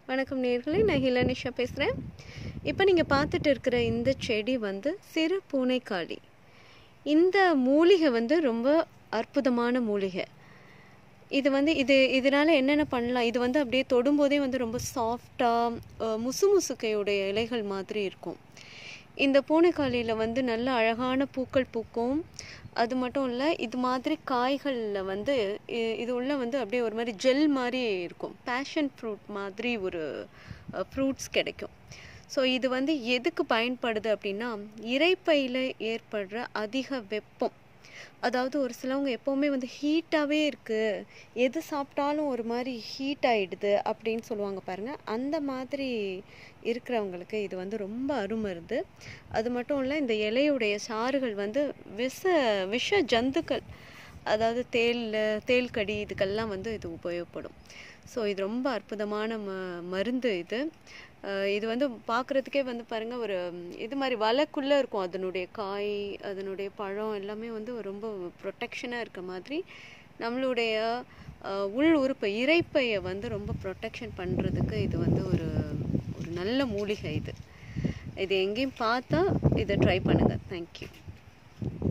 வணக்கம் நேயர்களே, நான் ஹிலனிஷா பேசுகிறேன். இப்போ நீங்கள் பார்த்துட்டு இருக்கிற இந்த செடி வந்து சிறு பூனைக்காளி. இந்த மூலிகை வந்து ரொம்ப அற்புதமான மூலிகை. இது வந்து இதனால் என்னென்ன பண்ணலாம், இது வந்து அப்படியே தொடும்போதே வந்து ரொம்ப சாஃப்டாக முசுமுசுக்கையுடைய இலைகள் மாதிரி இருக்கும். இந்த பூனைக்காளியில் வந்து நல்ல அழகான பூக்கள் பூக்கும். அது மட்டும் இல்லை, இது மாதிரி காய்களில் வந்து இது உள்ள வந்து அப்படியே ஒரு மாதிரி ஜெல் மாதிரி இருக்கும். பேஷன் ஃப்ரூட் மாதிரி ஒரு ஃப்ரூட்ஸ் கிடைக்கும். ஸோ இது வந்து எதுக்கு பயன்படுது அப்படின்னா, இரைப்பையில் ஏற்படுற அதிக வெப்பம், அதாவது ஒரு சிலவங்க எப்போவுமே வந்து ஹீட்டாகவே இருக்குது, எது சாப்பிட்டாலும் ஒரு மாதிரி ஹீட் ஆகிடுது அப்படின்னு சொல்லுவாங்க பாருங்கள். அந்த மாதிரி இருக்கிறவங்களுக்கு இது வந்து ரொம்ப அருமருந்து. அது மட்டும் இல்லை, இந்த இலையுடைய சாறுகள் வந்து விஷ ஜந்துக்கள், அதாவது தேல் கடி இதுக்கெல்லாம் வந்து இது உபயோகப்படும். ஸோ இது ரொம்ப அற்புதமான மருந்து இது. இது வந்து பார்க்குறதுக்கே வந்து பாருங்கள், ஒரு இது மாதிரி வலைக்குள்ளே இருக்கும். அதனுடைய காய், அதனுடைய பழம் எல்லாமே வந்து ரொம்ப ப்ரொட்டெக்ஷனாக இருக்க மாதிரி நம்மளுடைய உள் உறுப்பை, இரைப்பையை வந்து ரொம்ப ப்ரொட்டெக்ஷன் பண்ணுறதுக்கு இது வந்து ஒரு நல்ல மூலிகை. இது எங்கேயும் பார்த்தா இதை ட்ரை பண்ணுங்கள். தேங்க்யூ.